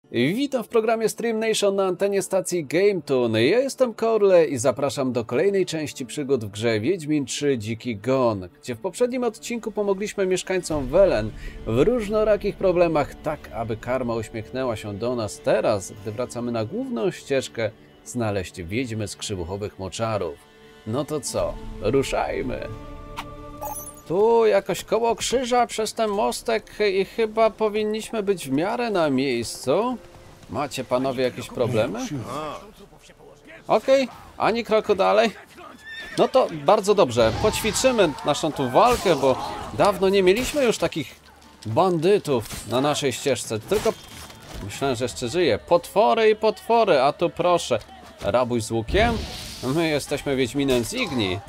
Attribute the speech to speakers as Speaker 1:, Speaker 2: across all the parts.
Speaker 1: Witam w programie Stream Nation na antenie stacji GameToon. Ja jestem Korle i zapraszam do kolejnej części przygód w grze Wiedźmin 3 Dziki Gon, gdzie w poprzednim odcinku pomogliśmy mieszkańcom Welen w różnorakich problemach, tak aby karma uśmiechnęła się do nas. Teraz, gdy wracamy na główną ścieżkę, znaleźć wiedźmy z krzywuchowych moczarów. No to co, ruszajmy! Tu jakoś koło krzyża przez ten mostek i chyba powinniśmy być w miarę na miejscu. Macie panowie jakieś problemy? Okej, ani kroku dalej. No to bardzo dobrze, poćwiczymy naszą tu walkę, bo dawno nie mieliśmy już takich bandytów na naszej ścieżce. Tylko myślałem, że jeszcze żyje. Potwory i potwory, a tu proszę. Rabuś z łukiem? My jesteśmy Wiedźminem z Igni.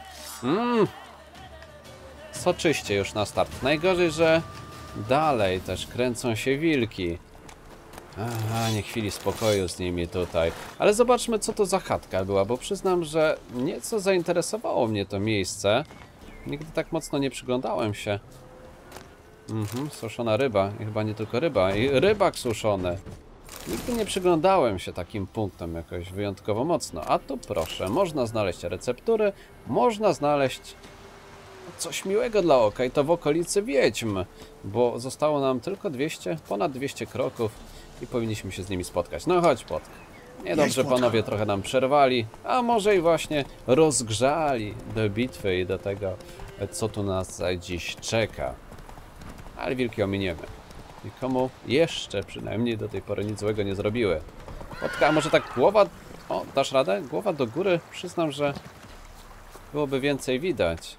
Speaker 1: Soczyście już na start. Najgorzej, że dalej też kręcą się wilki. Aha, nie chwili spokoju z nimi tutaj. Ale zobaczmy, co to za chatka była, bo przyznam, że nieco zainteresowało mnie to miejsce. Nigdy tak mocno nie przyglądałem się. Suszona ryba. I chyba nie tylko ryba. I rybak suszony. Nigdy nie przyglądałem się takim punktom jakoś wyjątkowo mocno. A tu proszę, można znaleźć receptury, można znaleźć coś miłego dla oka i to w okolicy wiedźm, bo zostało nam tylko ponad 200 kroków i powinniśmy się z nimi spotkać. No chodź, Płotek. Niedobrze panowie trochę nam przerwali, a może i właśnie rozgrzali do bitwy i do tego, co tu nas dziś czeka. Ale wilki ominiemy. Nikomu jeszcze przynajmniej do tej pory nic złego nie zrobiły. Płotka, a może tak głowa... O, dasz radę? Głowa do góry? Przyznam, że byłoby więcej widać.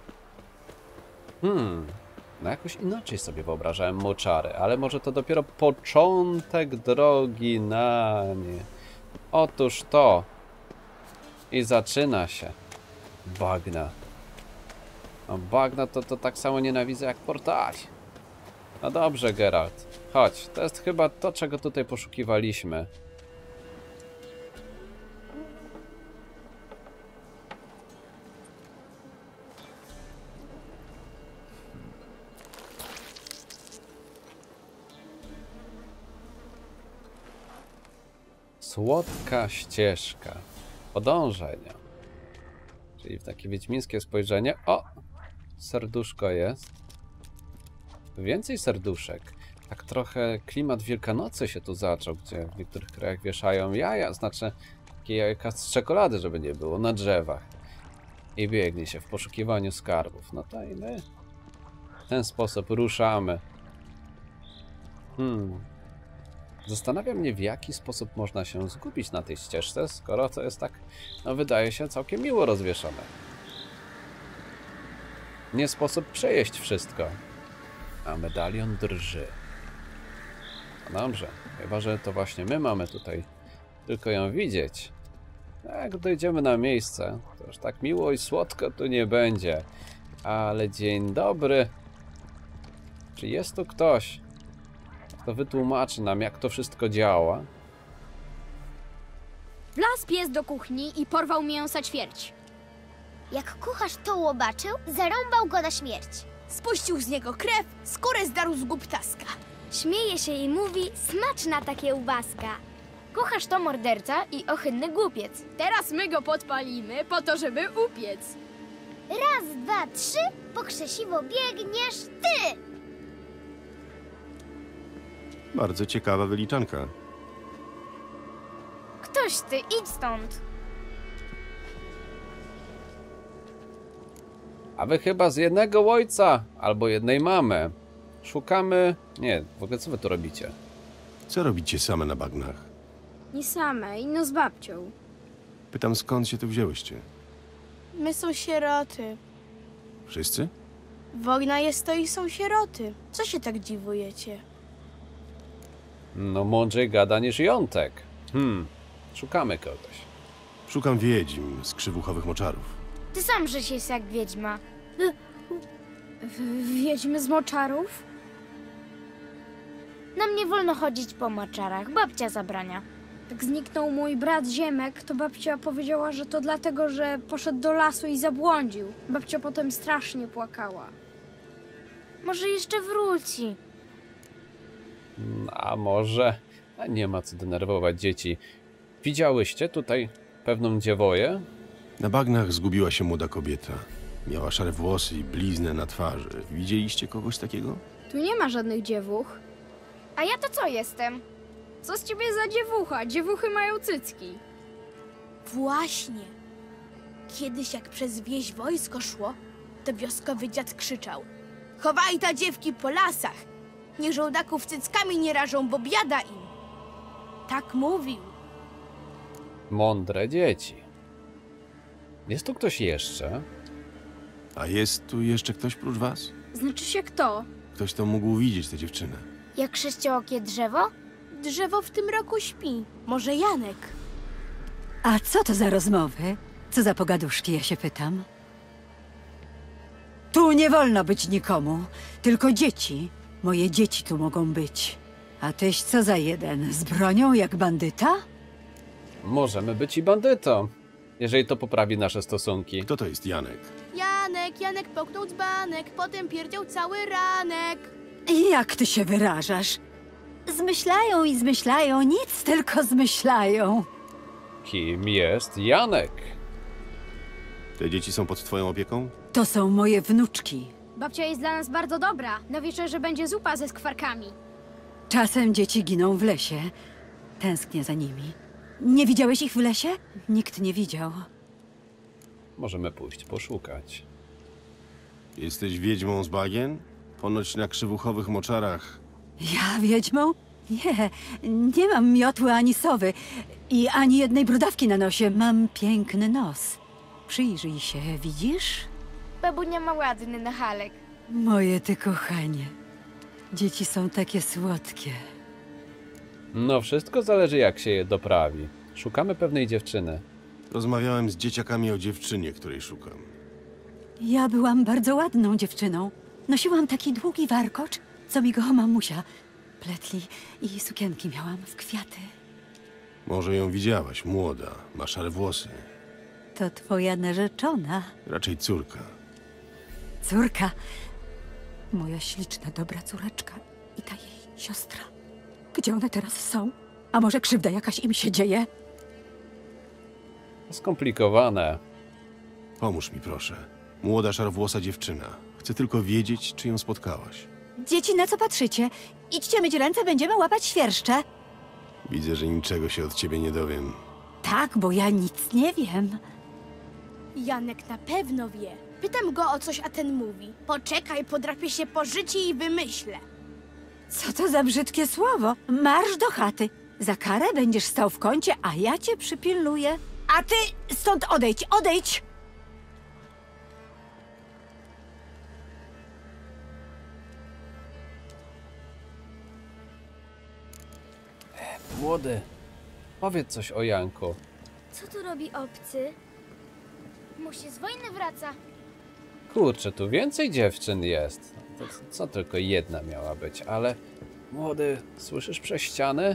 Speaker 1: No jakoś inaczej sobie wyobrażałem moczary, ale może to dopiero początek drogi na nie. Otóż to. I zaczyna się. Bagna. No bagna to tak samo nienawidzę jak portali. No dobrze, Geralt. Chodź, to jest chyba to, czego tutaj poszukiwaliśmy. Słodka ścieżka. Podążenia. Czyli w takie wiedźmińskie spojrzenie. O! Serduszko jest. Więcej serduszek. Tak trochę klimat Wielkanocy się tu zaczął, gdzie w niektórych krajach wieszają jaja, znaczy takie jajka z czekolady, żeby nie było, na drzewach. I biegnie się w poszukiwaniu skarbów. No to i my w ten sposób ruszamy. Zastanawia mnie, w jaki sposób można się zgubić na tej ścieżce, skoro to jest tak, no wydaje się, całkiem miło rozwieszone. Nie sposób przejeść wszystko. A medalion drży. No dobrze, chyba że to właśnie my mamy tutaj tylko ją widzieć. Jak dojdziemy na miejsce, to już tak miło i słodko tu nie będzie. Ale dzień dobry. Czy jest tu ktoś, kto wytłumaczy nam, jak to wszystko działa?
Speaker 2: Wlazł pies do kuchni i porwał mięsa ćwierć.
Speaker 3: Jak kucharz to łobaczył, zarąbał go na śmierć.
Speaker 2: Spuścił z niego krew, skórę zdarł z gub ptaska.
Speaker 3: Śmieje się i mówi, smaczna ta kiełbaska.
Speaker 2: Kucharz to morderca i ohydny głupiec. Teraz my go podpalimy po to, żeby upiec.
Speaker 3: Raz, dwa, trzy, po krzesiwo biegniesz ty!
Speaker 4: Bardzo ciekawa wyliczanka.
Speaker 2: Ktoś ty, idź stąd.
Speaker 1: A wy chyba z jednego ojca albo jednej mamy. Szukamy... Nie, w ogóle co wy tu robicie?
Speaker 4: Co robicie same na bagnach?
Speaker 2: Nie same, ino z babcią.
Speaker 4: Pytam, skąd się tu wzięłyście?
Speaker 5: My są sieroty.
Speaker 4: Wszyscy?
Speaker 5: Wojna jest to i są sieroty. Co się tak dziwujecie?
Speaker 1: No mądrzej gada niż jątek. Szukamy kogoś.
Speaker 4: Szukam wiedźm z krzywuchowych moczarów.
Speaker 2: Ty sam żeś jest jak wiedźma. Wiedźmy z moczarów?
Speaker 3: Nam nie wolno chodzić po moczarach, babcia zabrania.
Speaker 2: Jak zniknął mój brat Ziemek, to babcia powiedziała, że to dlatego, że poszedł do lasu i zabłądził. Babcia potem strasznie płakała.
Speaker 3: Może jeszcze wróci.
Speaker 1: A może A nie ma co denerwować dzieci. Widziałyście tutaj pewną dziewoję?
Speaker 4: Na bagnach zgubiła się młoda kobieta. Miała szare włosy i bliznę na twarzy. Widzieliście kogoś takiego?
Speaker 2: Tu nie ma żadnych dziewuch.
Speaker 3: A ja to co jestem?
Speaker 2: Co z ciebie za dziewucha? Dziewuchy mają cycki.
Speaker 5: Właśnie. Kiedyś jak przez wieś wojsko szło, to wioskowy dziad krzyczał: chowaj ta dziewki po lasach! Niech żołdaków cyckami nie rażą, bo biada im. Tak mówił.
Speaker 1: Mądre dzieci. Jest tu ktoś jeszcze?
Speaker 4: A jest tu jeszcze ktoś prócz was?
Speaker 2: Znaczy się kto?
Speaker 4: Ktoś, kto mógł widzieć tę dziewczynę.
Speaker 3: Jak sześciookie drzewo?
Speaker 5: Drzewo w tym roku śpi. Może Janek?
Speaker 6: A co to za rozmowy? Co za pogaduszki, ja się pytam? Tu nie wolno być nikomu, tylko dzieci. Moje dzieci tu mogą być. A tyś co za jeden? Z bronią jak bandyta?
Speaker 1: Możemy być i bandytą, jeżeli to poprawi nasze stosunki.
Speaker 4: Kto to jest Janek?
Speaker 5: Janek poknął dzbanek, potem pierdział cały ranek.
Speaker 6: Jak ty się wyrażasz? Zmyślają i zmyślają, nic tylko zmyślają.
Speaker 1: Kim jest Janek?
Speaker 4: Te dzieci są pod twoją opieką?
Speaker 6: To są moje wnuczki.
Speaker 2: Babcia jest dla nas bardzo dobra. Na wieczorze będzie zupa ze skwarkami.
Speaker 6: Czasem dzieci giną w lesie. Tęsknię za nimi. Nie widziałeś ich w lesie? Nikt nie widział.
Speaker 1: Możemy pójść poszukać.
Speaker 4: Jesteś wiedźmą z bagien? Ponoć na krzywuchowych moczarach.
Speaker 6: Ja wiedźmą? Nie, nie mam miotły ani sowy i ani jednej brudawki na nosie. Mam piękny nos. Przyjrzyj się, widzisz?
Speaker 3: Babunia ma ładny nachalek.
Speaker 6: Moje ty kochanie. Dzieci są takie słodkie.
Speaker 1: No, wszystko zależy, jak się je doprawi. Szukamy pewnej dziewczyny.
Speaker 4: Rozmawiałem z dzieciakami o dziewczynie, której szukam.
Speaker 6: Ja byłam bardzo ładną dziewczyną. Nosiłam taki długi warkocz, co mi go mamusia pletli i sukienki miałam w kwiaty.
Speaker 4: Może ją widziałaś, młoda, ma szare włosy.
Speaker 6: To twoja narzeczona,
Speaker 4: Raczej córka.
Speaker 6: córka. Moja śliczna, dobra córeczka i ta jej siostra. Gdzie one teraz są? A może krzywda jakaś im się dzieje?
Speaker 1: Skomplikowane.
Speaker 4: Pomóż mi, proszę. Młoda, szarowłosa dziewczyna. Chcę tylko wiedzieć, czy ją spotkałaś.
Speaker 6: Dzieci, na co patrzycie? Idźcie myć ręce, będziemy łapać świerszcze.
Speaker 4: Widzę, że niczego się od ciebie nie dowiem.
Speaker 6: Tak, bo ja nic nie wiem.
Speaker 5: Janek na pewno wie. Pytam go o coś, a ten mówi: poczekaj, podrapię się po życiu i wymyślę.
Speaker 6: Co to za brzydkie słowo? Marsz do chaty. Za karę będziesz stał w kącie, a ja cię przypilnuję. A ty stąd odejdź, odejdź!
Speaker 1: Młody, powiedz coś o Janku.
Speaker 3: Co tu robi obcy? Musi z wojny wraca.
Speaker 1: Kurczę, tu więcej dziewczyn jest. To co tylko jedna miała być, ale... Młody, słyszysz przez ściany?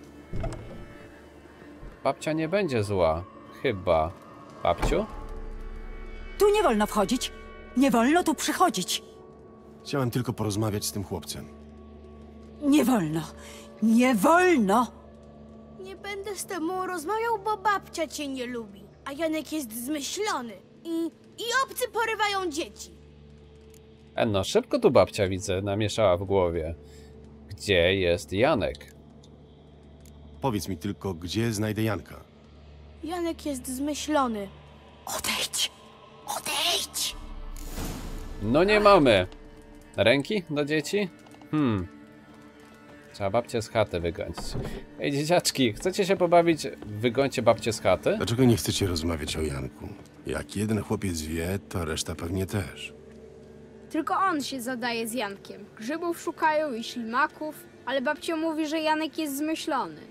Speaker 1: Babcia nie będzie zła. Chyba. Babciu?
Speaker 6: Tu nie wolno wchodzić. Nie wolno tu przychodzić.
Speaker 4: Chciałem tylko porozmawiać z tym chłopcem.
Speaker 6: Nie wolno. Nie wolno!
Speaker 5: Nie będę z tobą rozmawiał, bo babcia cię nie lubi. A Janek jest zmyślony. I obcy porywają dzieci.
Speaker 1: No, szybko tu babcia, widzę, namieszała w głowie. Gdzie jest Janek?
Speaker 4: Powiedz mi tylko, gdzie znajdę Janka.
Speaker 5: Janek jest zmyślony.
Speaker 6: Odejdź! Odejdź!
Speaker 1: No nie mamy. Ręki do dzieci? Trzeba babcię z chaty wygonić. Ej, dzieciaczki, chcecie się pobawić? Wygońcie babcię z chaty?
Speaker 4: Dlaczego nie chcecie rozmawiać o Janku? Jak jeden chłopiec wie, to reszta pewnie też.
Speaker 2: Tylko on się zadaje z Jankiem. Grzybów szukają i ślimaków, ale babcia mówi, że Janek jest zmyślony.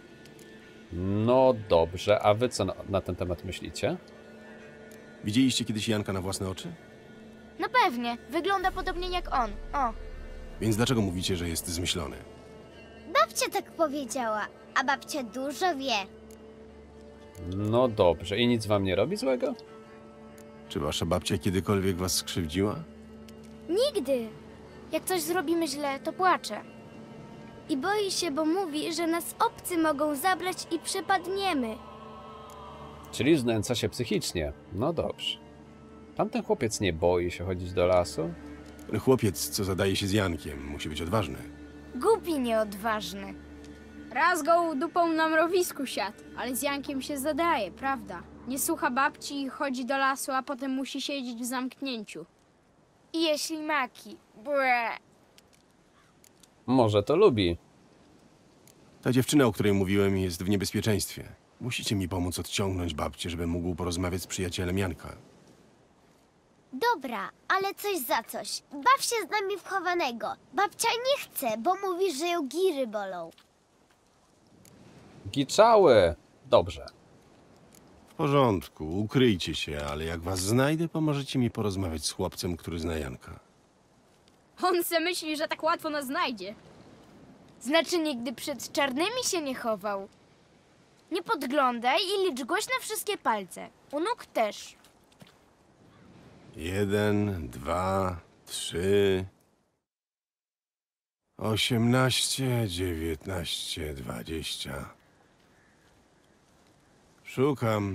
Speaker 1: No dobrze, a wy co na ten temat myślicie?
Speaker 4: Widzieliście kiedyś Janka na własne oczy?
Speaker 3: No pewnie, wygląda podobnie jak on. O,
Speaker 4: Więc dlaczego mówicie, że jest zmyślony?
Speaker 3: babcia tak powiedziała, a babcia dużo wie.
Speaker 1: No dobrze, i nic wam nie robi złego?
Speaker 4: Czy wasza babcia kiedykolwiek was skrzywdziła?
Speaker 3: Nigdy. Jak coś zrobimy źle, to płacze. I boi się, bo mówi, że nas obcy mogą zabrać i przepadniemy.
Speaker 1: Czyli znęca się psychicznie. No dobrze. Tamten chłopiec nie boi się chodzić do lasu?
Speaker 4: Ten chłopiec, co zadaje się z Jankiem, musi być odważny.
Speaker 3: Głupi nieodważny.
Speaker 2: Raz go dupą na mrowisku siadł, ale z Jankiem się zadaje, prawda? Nie słucha babci i chodzi do lasu, a potem musi siedzieć w zamknięciu.
Speaker 3: I jeśli maki. Bre.
Speaker 1: Może to lubi.
Speaker 4: Ta dziewczyna, o której mówiłem, jest w niebezpieczeństwie. Musicie mi pomóc odciągnąć babcię, żebym mógł porozmawiać z przyjacielem Janka.
Speaker 3: Dobra, ale coś za coś. Baw się z nami w chowanego. Babcia nie chce, bo mówi, że ją giry bolą.
Speaker 1: Giczały! Dobrze.
Speaker 4: W porządku, ukryjcie się, ale jak was znajdę, pomożecie mi porozmawiać z chłopcem, który zna Janka.
Speaker 2: On se myśli, że tak łatwo nas znajdzie.
Speaker 3: Znaczy nigdy przed czarnymi się nie chował. Nie podglądaj i licz głośno wszystkie palce. U nóg też.
Speaker 4: 1, 2, 3... 18, 19, 20... Szukam.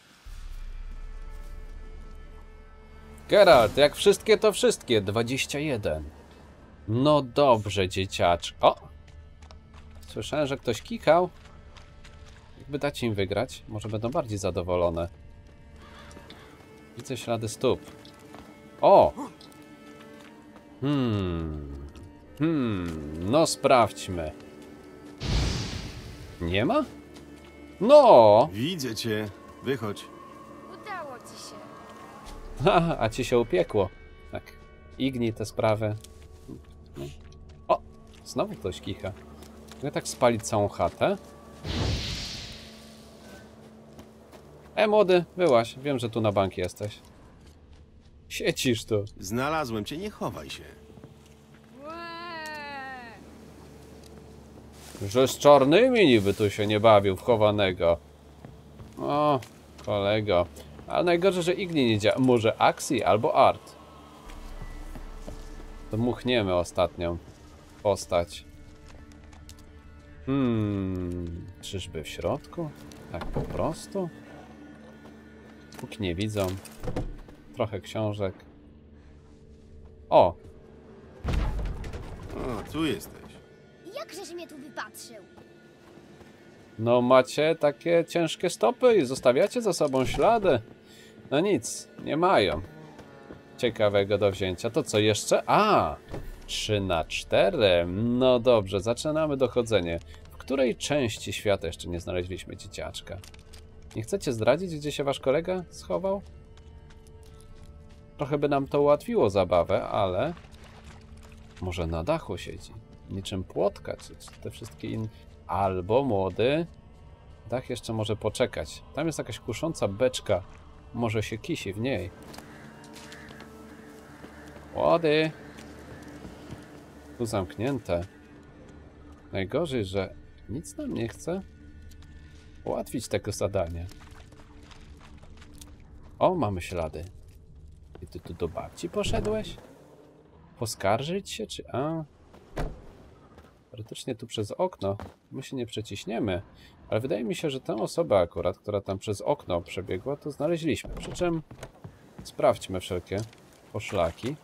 Speaker 1: Geralt, jak wszystkie to wszystkie. 21. No dobrze, dzieciaczek. O! Słyszałem, że ktoś kikał. Jakby dać im wygrać, może będą bardziej zadowolone. Widzę ślady stóp. O! No sprawdźmy. Nie ma? No!
Speaker 4: Widzę cię. Wychodź.
Speaker 3: Udało ci się.
Speaker 1: Haha, a ci się upiekło. Tak. Ignij te sprawy. O! Znowu ktoś kicha. Mogę tak spalić całą chatę? Młody, byłaś. Wiem, że tu na bank jesteś. Siecisz tu.
Speaker 4: Znalazłem cię, nie chowaj się.
Speaker 1: Że z czarnymi niby tu się nie bawił w chowanego. O, kolego. Ale najgorzej, że Igni nie działa. Może Axi albo Art. Dmuchniemy ostatnią postać. Czyżby w środku? Tak po prostu? Póki nie widzą. Trochę książek. O!
Speaker 4: O, tu jesteś.
Speaker 3: Jakżeś mnie tu wypatrzył?
Speaker 1: No macie takie ciężkie stopy i zostawiacie za sobą ślady. No nic, nie mają. Ciekawego do wzięcia. To co jeszcze? A! 3 na 4. No dobrze, zaczynamy dochodzenie. W której części świata jeszcze nie znaleźliśmy dzieciaczka? Nie chcecie zdradzić, gdzie się wasz kolega schował? Trochę by nam to ułatwiło zabawę, ale... Może na dachu siedzi. Niczym płotka, czy te wszystkie inne... Albo młody... Dach jeszcze może poczekać. Tam jest jakaś kusząca beczka. Może się kisi w niej. Młody! Tu zamknięte. Najgorzej, że nic nam nie chce ułatwić tego zadania. O, mamy ślady. I ty tu do babci poszedłeś? Poskarżyć się, czy... A? Teoretycznie tu przez okno. My się nie przeciśniemy. Ale wydaje mi się, że tę osobę akurat, która tam przez okno przebiegła, to znaleźliśmy. Przy czym sprawdźmy wszelkie poszlaki.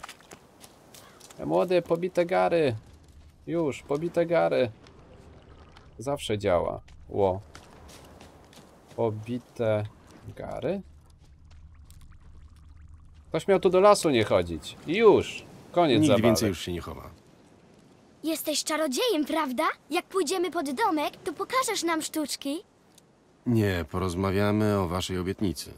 Speaker 1: Młody, pobite gary. Już, pobite gary. Zawsze działa. Ło. Pobite gary? Ktoś miał tu do lasu nie chodzić. I już. Koniec
Speaker 4: Nigdy
Speaker 1: zabawy.
Speaker 4: więcej już się nie chowa.
Speaker 3: Jesteś czarodziejem, prawda? Jak pójdziemy pod domek, to pokażesz nam sztuczki?
Speaker 4: Nie, porozmawiamy o waszej obietnicy.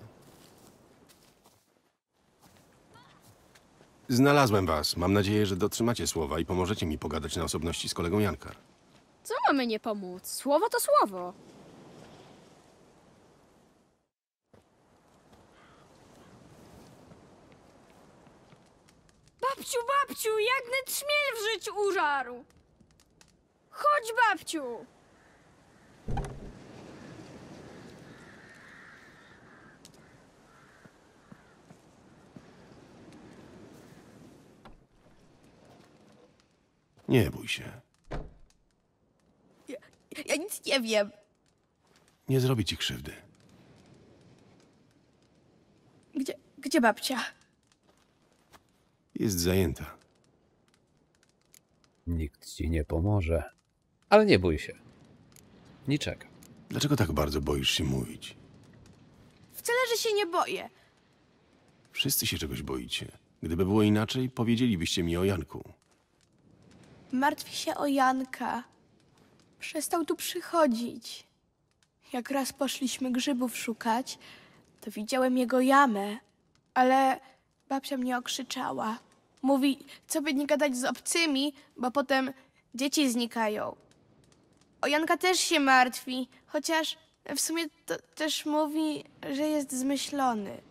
Speaker 4: Znalazłem was. Mam nadzieję, że dotrzymacie słowa i pomożecie mi pogadać na osobności z kolegą Janka.
Speaker 2: Co mamy nie pomóc? Słowo to słowo. Babciu, babciu, jak net szmiel w życiu użarł. Chodź, babciu.
Speaker 4: Nie bój się.
Speaker 5: Nie wiem.
Speaker 4: Nie zrobi ci krzywdy.
Speaker 5: Gdzie babcia?
Speaker 4: Jest zajęta.
Speaker 1: Nikt ci nie pomoże. Ale nie bój się. Niczego.
Speaker 4: Dlaczego tak bardzo boisz się mówić?
Speaker 5: Wcale, że się nie boję.
Speaker 4: Wszyscy się czegoś boicie. Gdyby było inaczej, powiedzielibyście mi o Janku.
Speaker 5: Martwi się o Janka. Przestał tu przychodzić. Jak raz poszliśmy grzybów szukać, to widziałem jego jamę, ale babcia mnie okrzyczała. Mówi, co by nie gadać z obcymi, bo potem dzieci znikają. O Janka też się martwi, chociaż w sumie to też mówi, że jest zmyślony.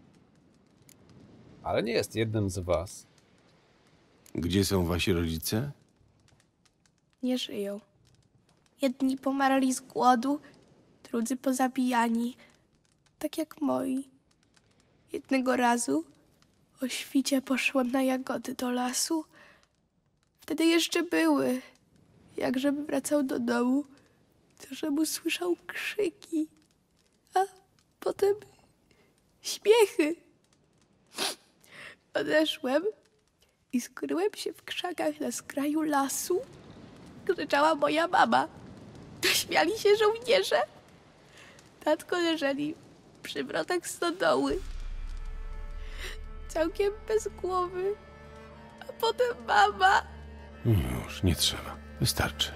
Speaker 1: Ale nie jest jednym z was.
Speaker 4: Gdzie są wasi rodzice?
Speaker 5: Nie żyją. Jedni pomarli z głodu, drudzy pozabijani, tak jak moi. Jednego razu o świcie poszłam na jagody do lasu. Wtedy jeszcze były. Jak żeby wracał do domu, to żeby słyszał krzyki, a potem śmiechy. Odeszłem i skryłem się w krzakach na skraju lasu. Krzyczała moja mama. Śmiali się żołnierze. Tatko leżeli przy wrotach stodoły. Całkiem bez głowy. A potem mama.
Speaker 4: Już, nie trzeba. Wystarczy.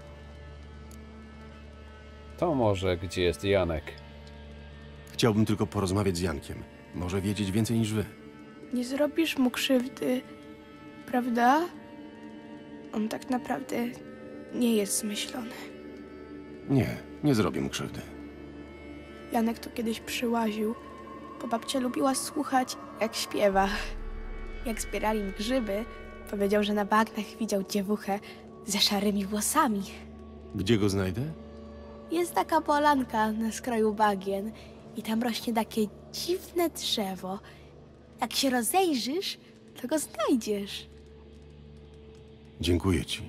Speaker 1: To może gdzie jest Janek?
Speaker 4: Chciałbym tylko porozmawiać z Jankiem. Może wiedzieć więcej niż wy.
Speaker 5: Nie zrobisz mu krzywdy, prawda? On tak naprawdę nie jest zmyślony.
Speaker 4: Nie zrobię mu krzywdy.
Speaker 5: Janek tu kiedyś przyłaził, bo babcia lubiła słuchać, jak śpiewa. Jak zbierali mi grzyby, powiedział, że na bagnach widział dziewuchę ze szarymi włosami.
Speaker 4: Gdzie go znajdę?
Speaker 5: Jest taka polanka na skraju bagien i tam rośnie takie dziwne drzewo. Jak się rozejrzysz, to go znajdziesz.
Speaker 4: Dziękuję ci.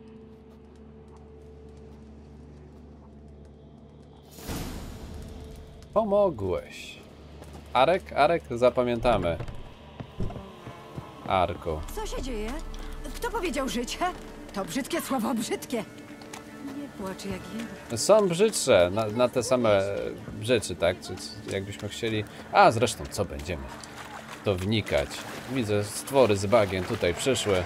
Speaker 1: Pomogłeś. Arek, zapamiętamy. Arku.
Speaker 6: Co się dzieje? Kto powiedział życie? To brzydkie słowo, brzydkie. Nie płacz jak ja.
Speaker 1: Są brzydsze na te same rzeczy, tak? Czy jakbyśmy chcieli... A, zresztą, co będziemy w to wnikać? Widzę, stwory z bagien tutaj przyszły.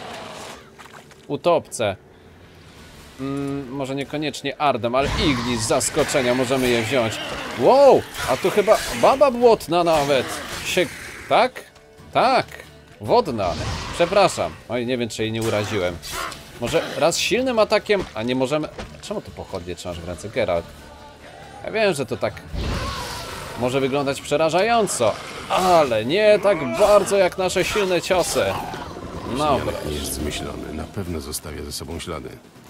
Speaker 1: Utopce. Może niekoniecznie Ardem, ale Igni z zaskoczenia możemy je wziąć. Wow! A tu chyba baba błotna nawet. Tak? Tak. Wodna. Przepraszam. Oj, nie wiem, czy jej nie uraziłem. Może raz silnym atakiem, a nie możemy... Czemu tu pochodnie trzymasz w ręce, Geralt? Ja wiem, że to tak może wyglądać przerażająco, ale nie tak bardzo jak nasze silne ciosy. Dobra.
Speaker 4: Janek nie jest zmyślony. Na pewno zostawia ze sobą ślady.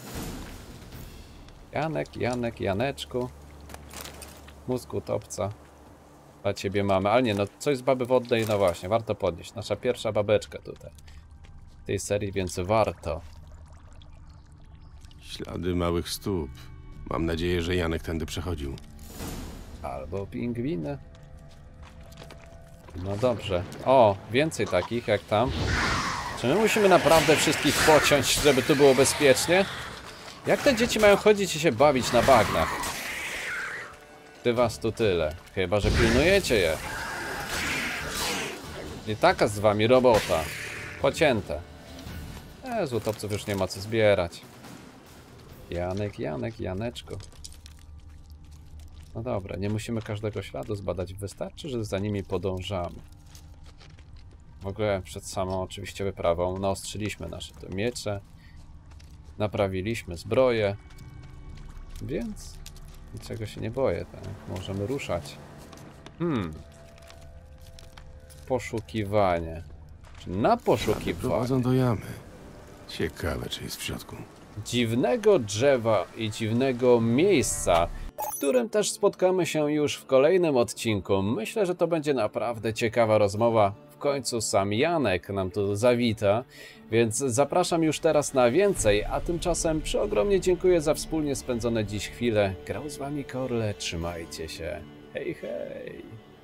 Speaker 1: Janek, Janeczku. Mózg utopca. Dla ciebie mamy, ale nie, no coś z baby wodnej, no właśnie, warto podnieść. Nasza pierwsza babeczka tutaj. W tej serii, więc warto.
Speaker 4: Ślady małych stóp. Mam nadzieję, że Janek tędy przechodził.
Speaker 1: Albo pingwiny. No dobrze. O, więcej takich jak tam. Czy my musimy naprawdę wszystkich pociąć, żeby tu było bezpiecznie? Jak te dzieci mają chodzić i się bawić na bagnach? Ty was tu tyle. Chyba że pilnujecie je. I taka z wami robota. Pocięte. Z utopców już nie ma co zbierać. Janek, Janeczku. No dobra, nie musimy każdego śladu zbadać. Wystarczy, że za nimi podążamy. W ogóle przed samą oczywiście wyprawą naostrzyliśmy nasze te miecze. Naprawiliśmy zbroję. Więc niczego się nie boję, tak? Możemy ruszać. Poszukiwanie. Czy na poszukiwanie?
Speaker 4: Prowadzą do jamy. Ciekawe, czy jest w środku.
Speaker 1: Dziwnego drzewa i dziwnego miejsca, w którym też spotkamy się już w kolejnym odcinku. Myślę, że to będzie naprawdę ciekawa rozmowa, w W końcu sam Janek nam tu zawita, więc zapraszam już teraz na więcej, a tymczasem przeogromnie dziękuję za wspólnie spędzone dziś chwile. Grał z wami Korle, trzymajcie się. Hej, hej!